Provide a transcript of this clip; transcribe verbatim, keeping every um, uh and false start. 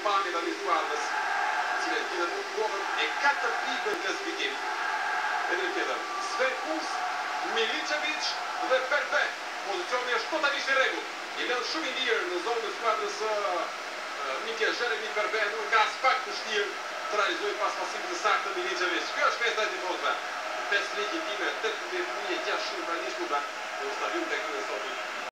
pame tani skuadrës, të cilët gjithë në kohën e katër pikëve në klasifikim. Edhe tjetër, Sven Kuhn, Miličević dhe Perpe. Pozicioni është totalisht i rregullt. I lënë shumë i lirë në zonën e skuadrës Mike Jeremy Perpe, nuk ka as pak vështirë të realizojë pas pasimit të saktë të Miličević. Kjo është festa e tifozëve. pesë legjitime, tetëmbëdhjetë mijë e gjashtëqind pranishmëve në stadium tek Minnesota.